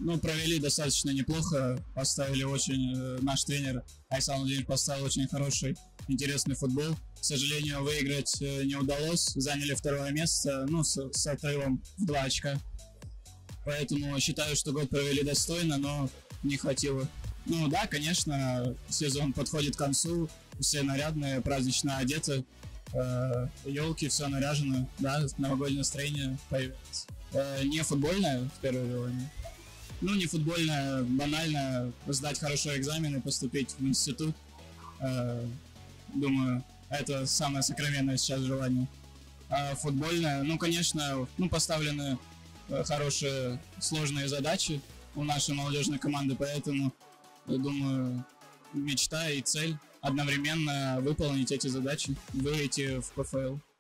Ну, провели достаточно неплохо, поставили очень, наш тренер Айсан Владимирович поставил очень хороший, интересный футбол. К сожалению, выиграть не удалось, заняли второе место, ну, с отрывом в 2 очка. Поэтому считаю, что год провели достойно, но не хватило. Ну да, конечно, сезон подходит к концу, все нарядные, празднично одеты, елки, все наряжено, да, новогоднее настроение появится. Не футбольное, в первое желание. Ну, не футбольное, банально, сдать хорошо экзамены, поступить в институт. Думаю, это самое сокровенное сейчас желание. А футбольное, ну, конечно, ну, поставлены хорошие, сложные задачи у нашей молодежной команды, поэтому, я думаю, мечта и цель одновременно выполнить эти задачи, выйти в ПФЛ.